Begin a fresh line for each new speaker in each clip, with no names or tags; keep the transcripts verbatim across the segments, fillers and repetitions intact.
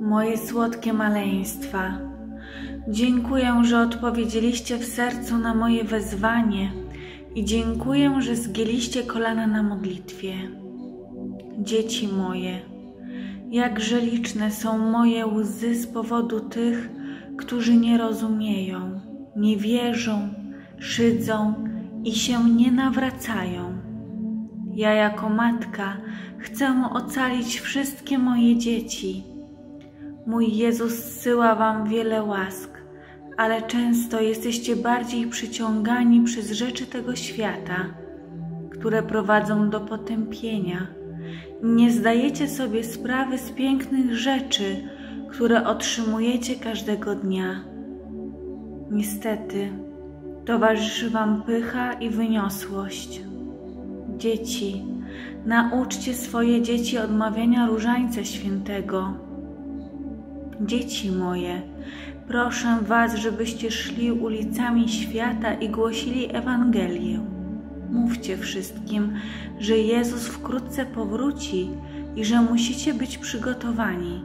moje słodkie maleństwa. Dziękuję, że odpowiedzieliście w sercu na moje wezwanie i dziękuję, że zgięliście kolana na modlitwie. Dzieci moje, jakże liczne są moje łzy z powodu tych, którzy nie rozumieją, nie wierzą, szydzą i się nie nawracają. Ja jako matka chcę ocalić wszystkie moje dzieci. Mój Jezus zsyła wam wiele łask, ale często jesteście bardziej przyciągani przez rzeczy tego świata, które prowadzą do potępienia. Nie zdajecie sobie sprawy z pięknych rzeczy, które otrzymujecie każdego dnia. Niestety, towarzyszy wam pycha i wyniosłość. Dzieci, nauczcie swoje dzieci odmawiania różańca świętego. Dzieci moje, proszę was, żebyście szli ulicami świata i głosili Ewangelię. Mówcie wszystkim, że Jezus wkrótce powróci i że musicie być przygotowani.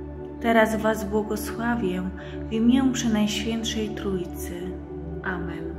Teraz was błogosławię w imię Przenajświętszej Trójcy. Amen.